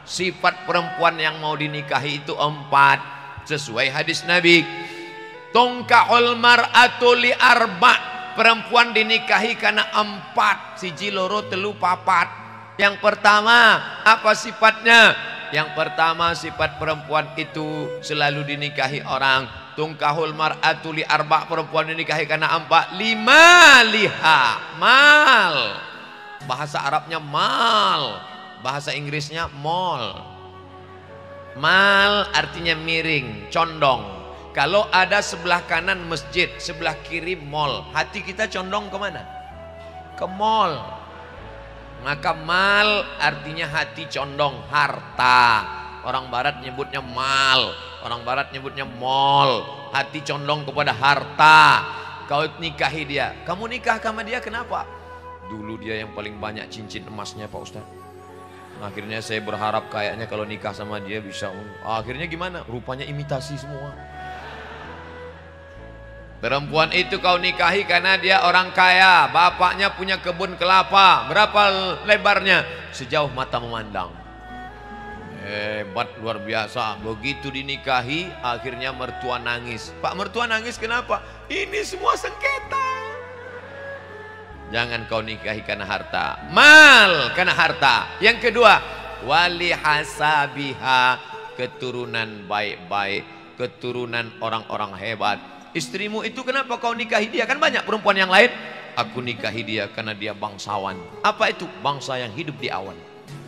Sifat perempuan yang mau dinikahi itu 4 sesuai hadis Nabi. Tungkahul mar'atu li arba'. Perempuan dinikahi karena 4, siji loro telu papat. Yang pertama apa sifatnya? Yang pertama sifat perempuan itu selalu dinikahi orang. Tungkahul mar'atu li arba'. Perempuan dinikahi karena 4. 5 liha, mal. Bahasa Arabnya mal, bahasa Inggrisnya mall. Mal artinya miring, condong. Kalau ada sebelah kanan masjid, sebelah kiri mall, hati kita condong kemana? Ke mall. Maka mal artinya hati condong, harta. Orang barat nyebutnya mal, orang barat nyebutnya mall. Hati condong kepada harta. Kau nikahi dia, kamu nikah sama dia kenapa? Dulu dia yang paling banyak cincin emasnya Pak Ustadz. Akhirnya saya berharap kayaknya kalau nikah sama dia bisa. Akhirnya gimana? Rupanya imitasi semua. Perempuan itu kau nikahi karena dia orang kaya, bapaknya punya kebun kelapa. Berapa lebarnya? Sejauh mata memandang. Hebat, luar biasa. Begitu dinikahi, akhirnya mertua nangis. Pak, mertua nangis kenapa? Ini semua sengketa. Jangan kau nikahi karena harta. Mal karena harta. Yang kedua, wali hasabiha, keturunan baik-baik, keturunan orang-orang hebat. Istrimu itu kenapa kau nikahi dia? Kan banyak perempuan yang lain. Aku nikahi dia karena dia bangsawan. Apa itu? Bangsa yang hidup di awan,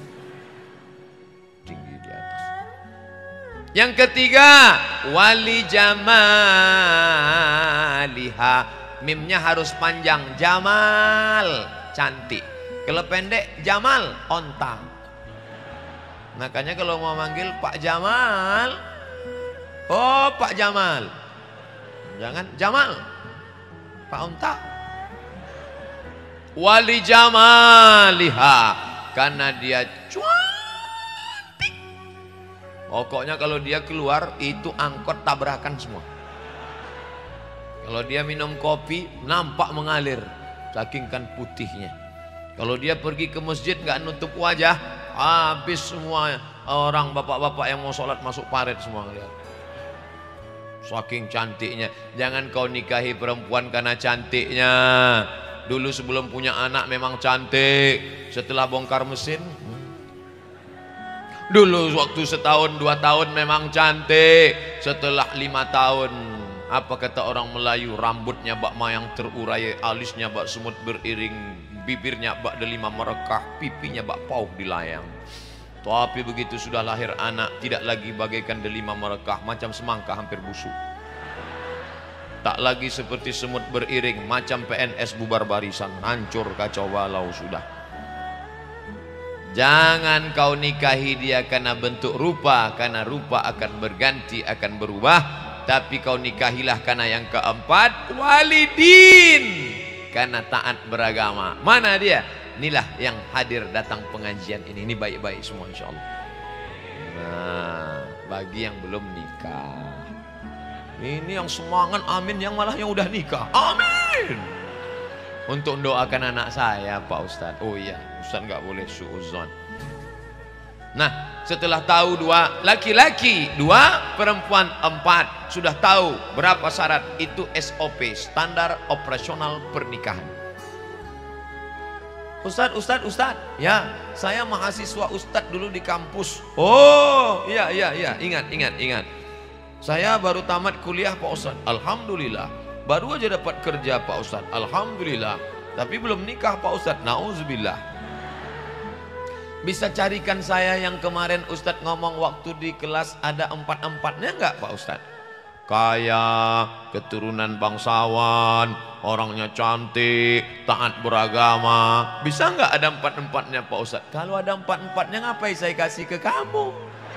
tinggi di atas. Yang ketiga, wali jamaliha. Mimnya harus panjang. Jamal, cantik. Kalau pendek, Jamal, onta. Makanya kalau mau manggil Pak Jamal, oh Pak Jamal, jangan Jamal, Pak Unta. Wali jamaliha, karena dia cantik. Pokoknya kalau dia keluar itu angkot tabrakan semua. Kalau dia minum kopi nampak mengalir, saking kan putihnya. Kalau dia pergi ke masjid nggak nutup wajah, habis semua orang bapak-bapak yang mau sholat masuk paret semua lihat. Saking cantiknya. Jangan kau nikahi perempuan karena cantiknya. Dulu sebelum punya anak memang cantik, setelah bongkar mesin. Dulu waktu setahun 2 tahun memang cantik, setelah 5 tahun apa kata orang Melayu, rambutnya bak mayang terurai, alisnya bak semut beriring, bibirnya bak delima merekah, pipinya bak pauh dilayang. Tapi begitu sudah lahir anak, tidak lagi bagaikan delima merekah, macam semangka hampir busuk. Tak lagi seperti semut beriring, macam PNS bubar barisan, hancur kacau balau sudah. Jangan kau nikahi dia karena bentuk rupa, karena rupa akan berganti, akan berubah. Tapi kau nikahilah karena yang keempat, walidin, karena taat beragama. Mana dia? Inilah yang hadir datang pengajian ini. Ini baik-baik semua insya Allah. Nah, bagi yang belum nikah, ini yang semangat amin, yang malah yang udah nikah amin. Untuk doakan anak saya Pak Ustadz. Oh iya, Ustadz nggak boleh suuzon. Nah, setelah tahu 2 laki-laki, 2 perempuan, 4, sudah tahu berapa syarat. Itu SOP, standar operasional pernikahan. Ustadz, ya saya mahasiswa Ustadz dulu di kampus. Oh iya, ingat. Saya baru tamat kuliah Pak Ustadz. Alhamdulillah. Baru aja dapat kerja Pak Ustadz. Alhamdulillah. Tapi belum nikah Pak Ustadz. Nauzubillah. Bisa carikan saya yang kemarin Ustadz ngomong waktu di kelas ada 4-4-nya enggak Pak Ustadz? Kaya, keturunan bangsawan, orangnya cantik, taat beragama. Bisa enggak ada 4-4-nya Pak Ustadz? Kalau ada 4-4-nya ngapain saya kasih ke kamu?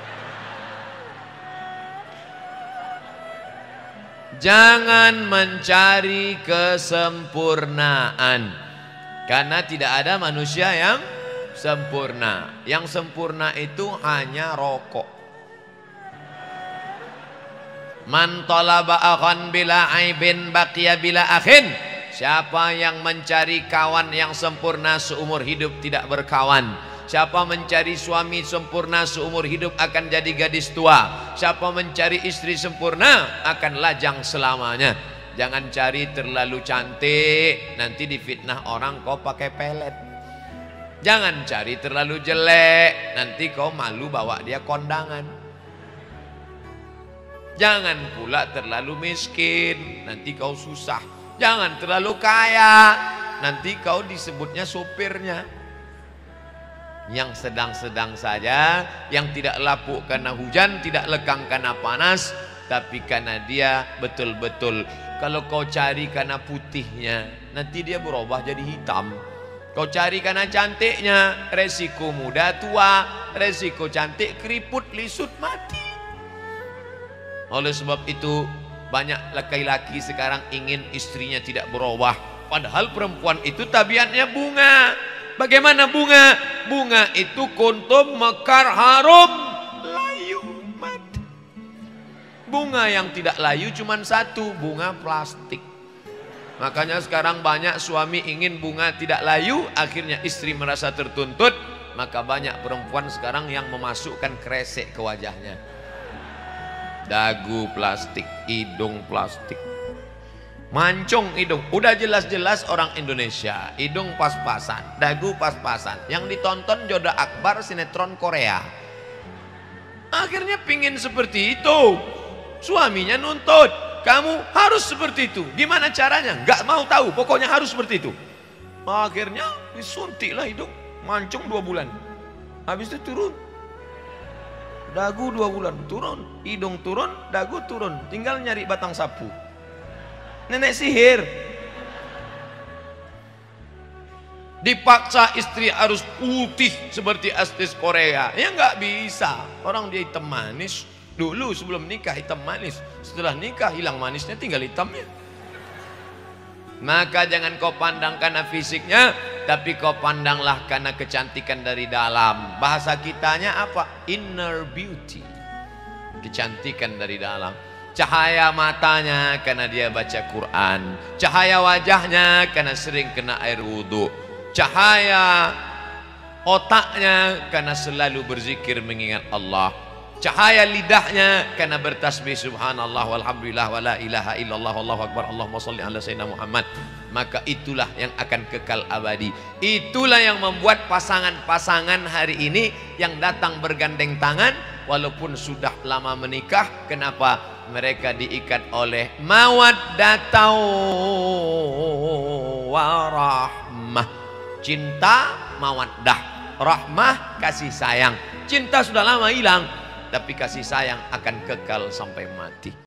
Jangan mencari kesempurnaan, karena tidak ada manusia yang sempurna. Yang sempurna itu hanya rokok. Man talaba akhan bila aibin baqiya bila akhin. Siapa yang mencari kawan yang sempurna seumur hidup tidak berkawan. Siapa mencari suami sempurna seumur hidup akan jadi gadis tua. Siapa mencari istri sempurna akan lajang selamanya. Jangan cari terlalu cantik, nanti difitnah orang kau pakai pelet. Jangan cari terlalu jelek, nanti kau malu bawa dia kondangan. Jangan pula terlalu miskin, nanti kau susah. Jangan terlalu kaya, nanti kau disebutnya sopirnya. Yang sedang-sedang saja, yang tidak lapuk karena hujan, tidak lekang karena panas, tapi karena dia betul-betul. Kalau kau cari karena putihnya, nanti dia berubah jadi hitam. Kau cari karena cantiknya, resiko muda tua, resiko cantik keriput lisut mati. Oleh sebab itu, banyak laki-laki sekarang ingin istrinya tidak berubah, padahal perempuan itu tabiatnya bunga. Bagaimana bunga? Bunga itu kuntum, mekar, harum, layu, mati. Bunga yang tidak layu cuma satu, bunga plastik. Makanya sekarang banyak suami ingin bunga tidak layu, akhirnya istri merasa tertuntut. Maka banyak perempuan sekarang yang memasukkan kresek ke wajahnya. Dagu plastik, hidung plastik, mancung hidung. Udah jelas-jelas orang Indonesia, hidung pas-pasan, dagu pas-pasan. Yang ditonton Joda Akbar, sinetron Korea. Akhirnya pingin seperti itu. Suaminya nuntut, kamu harus seperti itu. Gimana caranya? Nggak mau tahu, pokoknya harus seperti itu. Akhirnya disuntiklah hidung, mancung 2 bulan. Habis itu turun. Dagu 2 bulan, turun. Hidung turun, dagu turun. Tinggal nyari batang sapu. Nenek sihir. Dipaksa istri harus putih seperti artis Korea. Ya nggak bisa. Orang dia hitam manis. Dulu sebelum nikah hitam manis. Setelah nikah hilang manisnya, tinggal hitamnya. Maka jangan kau pandang karena fisiknya, tapi kau pandanglah karena kecantikan dari dalam. Bahasa kitanya apa? Inner beauty. Kecantikan dari dalam. Cahaya matanya karena dia baca Quran. Cahaya wajahnya karena sering kena air wudhu. Cahaya otaknya karena selalu berzikir mengingat Allah. Cahaya lidahnya karena bertasbih subhanallah walhamdulillah wala ilaha illallah wallahu akbar Allahumma sholli ala sayyidina Muhammad. Maka itulah yang akan kekal abadi. Itulah yang membuat pasangan-pasangan hari ini yang datang bergandeng tangan walaupun sudah lama menikah. Kenapa? Mereka diikat oleh mawaddatau warahmah. Cinta, mawaddah, rahmah, kasih sayang. Cinta sudah lama hilang, tapi kasih sayang akan kekal sampai mati.